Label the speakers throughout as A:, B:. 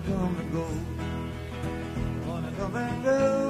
A: come and go. Wanna come and go.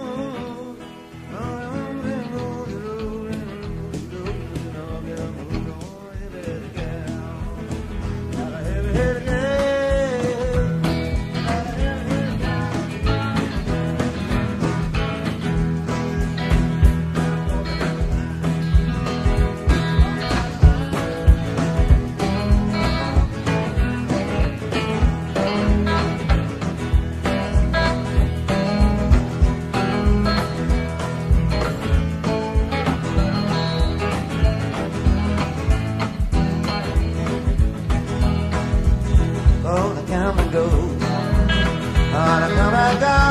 A: Come and go, on a come and go.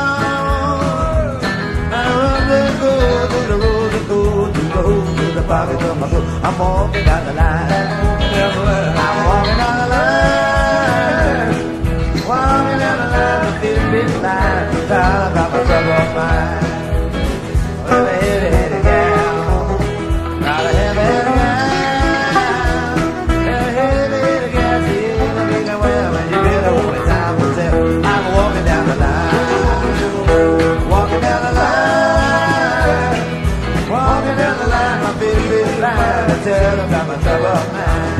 A: I run the go to the road, to go to the pocket of my coat. I'm walking down the line. I'm walking down the line. Walking down the line, I'm feeling bit fine. Proud about my trouble of mine. Well, a heavy gal, not a heavy gal. I'm walking down the line, walking down the line, walking down the line, my baby's line, I tell her about my trouble of mine.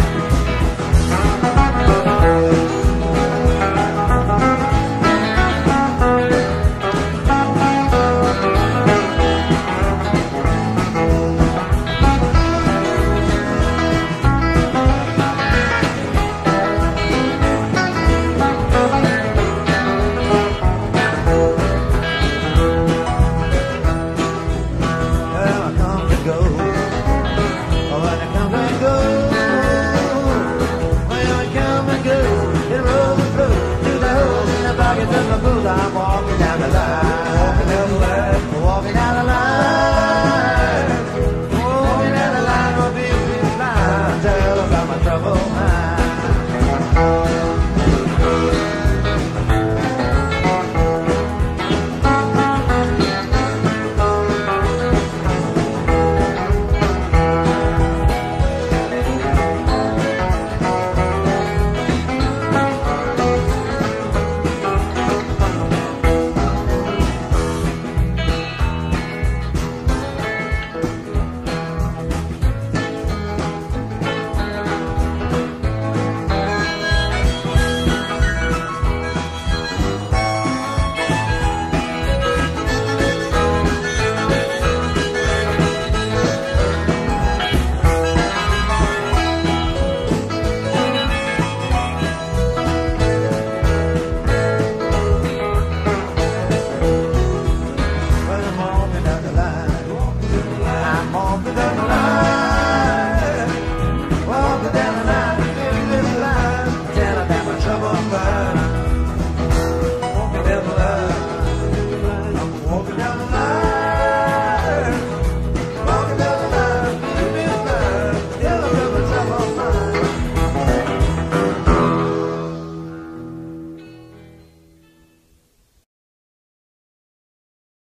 A: I'm walking down the line, walking down the line, walking down the line, walking down the line, my baby's line, tell about my trouble.